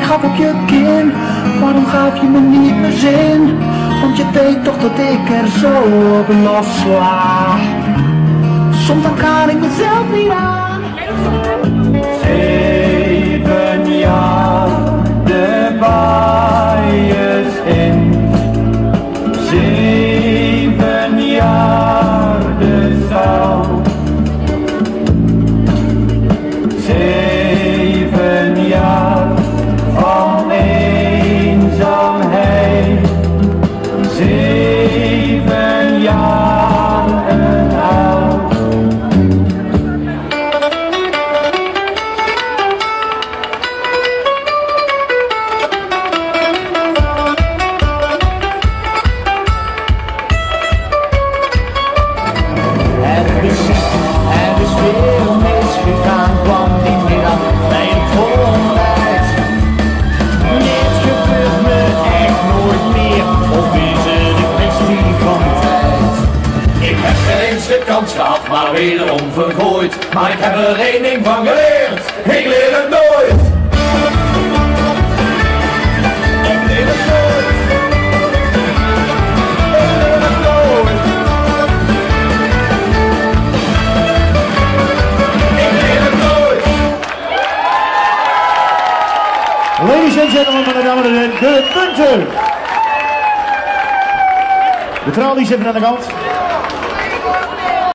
gaf op je kin, waarom gaf je me niet meer zin? Want je weet toch dat ik er zo op lossla. Soms dan kan ik mezelf niet aan. 7 jaar de baaiers in, 7 jaar de zaal, 7 jaar van eenzaamheid, 7 jaar een huil. Er is veel misgegaan, kwam die middag bij een volheid. Dit gebeurt me echt nooit meer, of is het een kwestie van tijd? Ik heb geen eens de kans gehad, maar wederom vergooid. Maar ik heb er één ding van geleerd, ik leer het nooit. Ik leer het nooit. Ladies and gentlemen, meine Damen und Herren, De Bunte. De tralies even aan de kant.